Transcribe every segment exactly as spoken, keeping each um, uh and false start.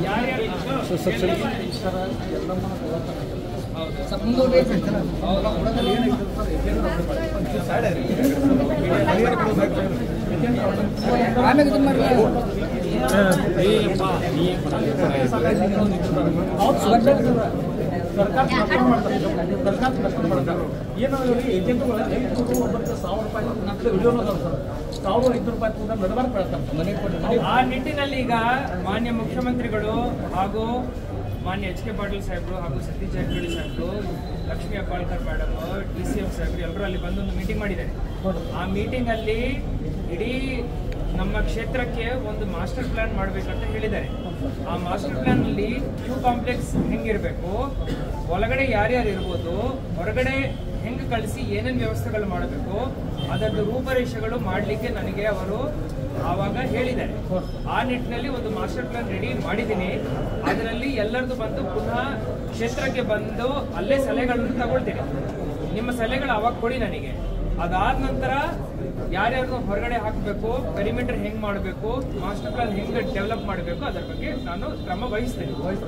ಸರ್ಕಾರ ಸರ್ಕಾರ ಏನೋ ಏಜೆಂಟ್ಗಳು ಒಂಬತ್ತು ಸಾವಿರ ರೂಪಾಯಿ ನಮಗೆ ವಿಡಿಯೋನ ಸರ್ ಸಾವಿರ ಐನೂರು ರೂಪಾಯಿ ಕೂಡ ನಡಬಾರ್ದು ಬೆಳತಾರೆ ಮನೆ ಕೊಟ್ಟು ಆ ನಿಟ್ಟಿನಲ್ಲಿ ಈಗ ಮಾನ್ಯ ಮುಖ್ಯಮಂತ್ರಿಗಳು ಹಾಗೂ ಮಾನ್ಯ ಎಚ್ ಕೆ ಪಾಟೀಲ್ ಸಾಹೇಬರು ಹಾಗೂ ಸತೀಶ್ ಜಾರಕಿಹೊಳಿ ಸಾಹೇಬರು Lakshmi Hebbalkar madam D C M ಸಾಹೇಬರು ಎಲ್ಲರೂ ಅಲ್ಲಿ ಬಂದು ಒಂದು ಮೀಟಿಂಗ್ ಮಾಡಿದ್ದಾರೆ. ಆ ಮೀಟಿಂಗ್ ಅಲ್ಲಿ ಇಡೀ ನಮ್ಮ ಕ್ಷೇತ್ರಕ್ಕೆ ಒಂದು ಮಾಸ್ಟರ್ ಪ್ಲಾನ್ ಮಾಡಬೇಕಂತ ಹೇಳಿದ್ದಾರೆ. ಆ ಮಾಸ್ಟರ್ ಪ್ಲಾನ್ ಅಲ್ಲಿ ಕ್ಯೂ ಕಾಂಪ್ಲೆಕ್ಸ್ ಹೆಂಗಿರಬೇಕು, ಒಳಗಡೆ ಯಾರ್ಯಾರು ಇರ್ಬೋದು, ಹೊರಗಡೆ ಹೆಂಗೆ ಕಳಿಸಿ ಏನೇನು ವ್ಯವಸ್ಥೆಗಳು ಮಾಡಬೇಕು ಅದರದ್ದು ರೂಪರೇಷೆಗಳು ಮಾಡಲಿಕ್ಕೆ ನನಗೆ ಅವರು ಆವಾಗ ಹೇಳಿದ್ದಾರೆ. ಆ ನಿಟ್ಟಿನಲ್ಲಿ ಒಂದು ಮಾಸ್ಟರ್ ಪ್ಲಾನ್ ರೆಡಿ ಮಾಡಿದ್ದೀನಿ. ಅದರಲ್ಲಿ ಎಲ್ಲರದು ಬಂದು ಪುನಃ ಕ್ಷೇತ್ರಕ್ಕೆ ಬಂದು ಅಲ್ಲೇ ಸಲಹೆಗಳನ್ನು ತಗೊಳ್ತೀನಿ. ನಿಮ್ಮ ಸಲಹೆಗಳು ಅವಾಗ ಕೊಡಿ ನನಗೆ. ಅದಾದ ನಂತರ ಯಾರ್ಯಾರು ಹೊರಗಡೆ ಹಾಕಬೇಕು, ಪೆರಿಮೀಟರ್ ಹೆಂಗ್ ಮಾಡಬೇಕು, ಮಾಸ್ಟರ್ ಪ್ಲಾನ್ ಹೆಂಗೆ ಡೆವಲಪ್ ಮಾಡಬೇಕು ಅದರ ಬಗ್ಗೆ ನಾನು ಕ್ರಮ ವಹಿಸ್ತೇನೆ.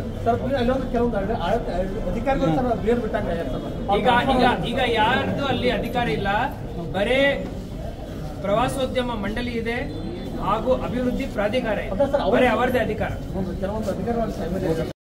ಈಗ ಈಗ ಈಗ ಯಾರ್ದು ಅಲ್ಲಿ ಅಧಿಕಾರ ಇಲ್ಲ, ಬರೇ ಪ್ರವಾಸೋದ್ಯಮ ಮಂಡಳಿ ಇದೆ ಹಾಗೂ ಅಭಿವೃದ್ಧಿ ಪ್ರಾಧಿಕಾರ ಇದೆ, ಬರೀ ಅವರದೇ ಅಧಿಕಾರ.